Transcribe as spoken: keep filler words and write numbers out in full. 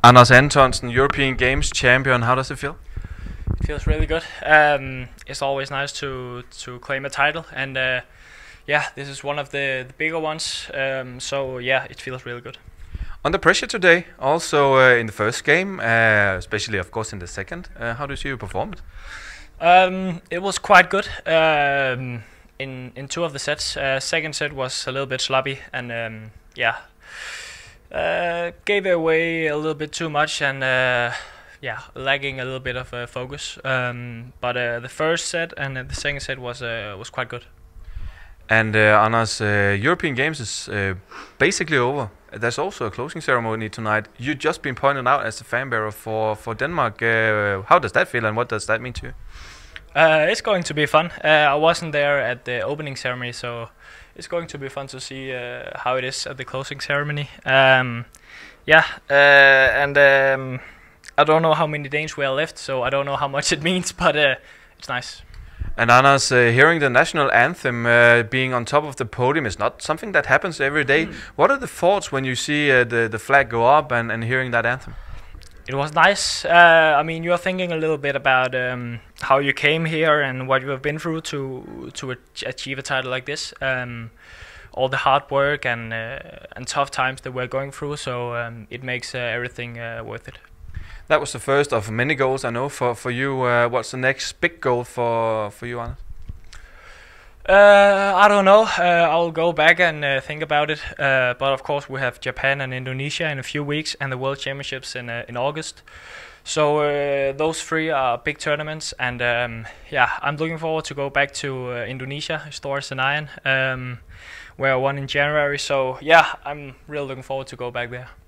Anders Antonsen, European Games champion. How does it feel? It feels really good. Um, it's always nice to to claim a title, and uh, yeah, this is one of the, the bigger ones. Um, so yeah, it feels really good. Under pressure today, also uh, in the first game, uh, especially of course in the second. Uh, how did you perform it? Um, it was quite good. Um, in in two of the sets, uh, second set was a little bit sloppy, and um, yeah, uh, gave away a little bit too much, and uh, yeah, lagging a little bit of uh, focus. Um, but uh, the first set and uh, the second set was uh, was quite good. And uh, Anders, uh, European Games is uh, basically over. There's also a closing ceremony tonight. You've just been pointed out as the fan bearer for for Denmark. Uh, how does that feel, and what does that mean to you? Uh, it's going to be fun. Uh, I wasn't there at the opening ceremony, so it's going to be fun to see uh, how it is at the closing ceremony. Um, yeah, uh, and um, I don't know how many Danes we are left, so I don't know how much it means, but uh, it's nice. And Anders, uh, hearing the national anthem, uh, being on top of the podium is not something that happens every day. Mm. What are the thoughts when you see uh, the, the flag go up and, and hearing that anthem? It was nice. Uh, I mean, you're thinking a little bit about um, how you came here and what you have been through to to achieve a title like this. Um, all the hard work and uh, and tough times that we're going through, so um, it makes uh, everything uh, worth it. That was the first of many goals, I know, for for you. Uh, what's the next big goal for for you, Anders? Uh, I don't know. Uh, I'll go back and uh, think about it. Uh, but of course, we have Japan and Indonesia in a few weeks, and the World Championships in uh, in August. So uh, those three are big tournaments, and um, yeah, I'm looking forward to go back to uh, Indonesia, Istora Senayan, um, where I won in January. So yeah, I'm really looking forward to go back there.